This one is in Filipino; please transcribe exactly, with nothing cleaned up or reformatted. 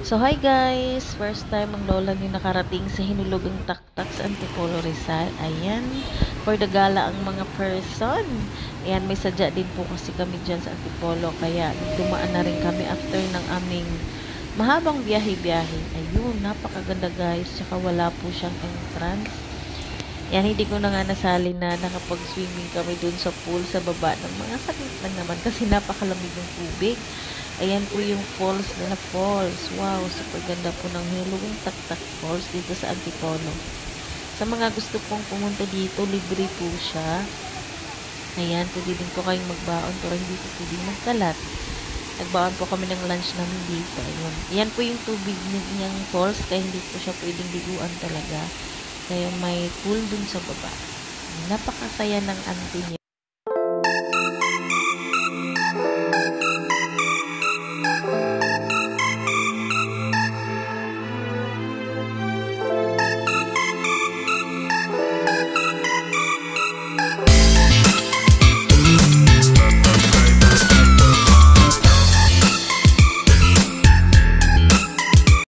So hi guys! First time ang lola ni nakarating sa Hinulugang Taktak sa Antipolo Rizal. Ayan, for the gala ang mga person. Ayan, may sadya din po kasi kami dyan sa Antipolo. Kaya dumaan na rin kami after ng aming mahabang biyahe-biyahe. Ayun, napakaganda guys. Tsaka wala po siyang entrance. Yan, hindi ko na nga nasali na nakapag-swimming kami dun sa pool sa baba ng mga saglit lang naman kasi napakalamig ng tubig. Ayan po yung falls nila falls. Wow, super ganda po ng Hinulugang Taktak Falls dito sa Antipolo. Sa mga gusto pong pumunta dito, libre po siya. Ayan, pwede din po kayong magbaon pero hindi po pwedeng magkalat. Nagbaon po kami ng lunch namin dito. Ayun. Ayan po yung tubig niyang falls kaya hindi po siya pwedeng liguan talaga. Kaya may pool dun sa baba. Napakasaya ng auntie niya.